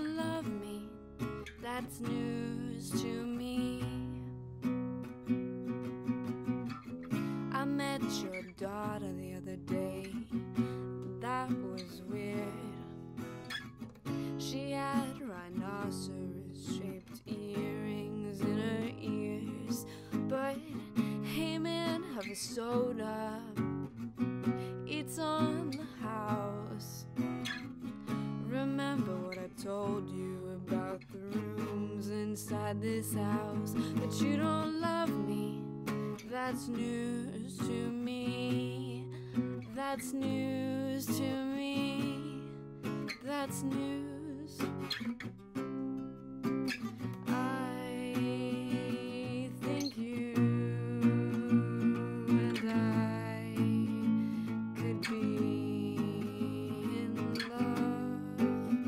don't love me, that's news to me. I met your daughter the other day, that was weird. She had rhinoceros-shaped earrings in her ears. But hey man, have a soda, it's on the house. Remember what I told you about the rooms inside this house. But you don't love me, that's news to me. That's news to me. That's news. I think you and I could be in love.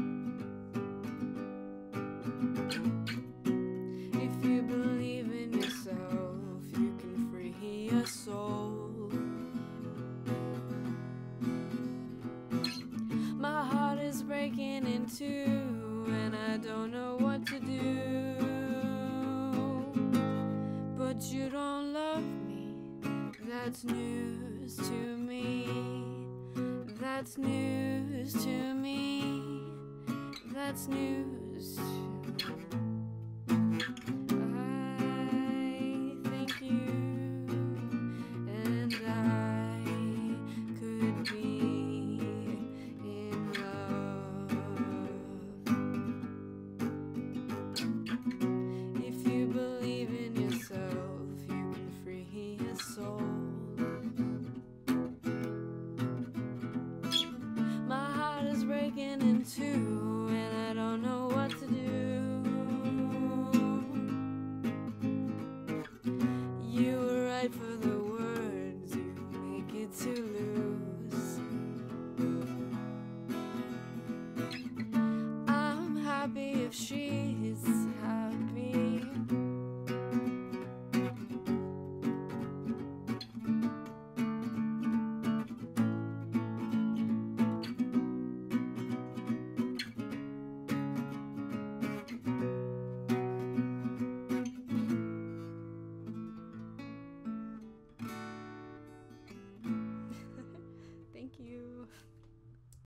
If you believe in yourself, you can free your soul. My heart is breaking in two, and I don't know what to do. But you don't love me, that's news to me. That's news to me. That's news to me. I think you and I could be in love. If you believe in yourself, you can free your soul. My heart is breaking in two, and I don't know what to do. You were right for the words you make it to lose. I'm happy if she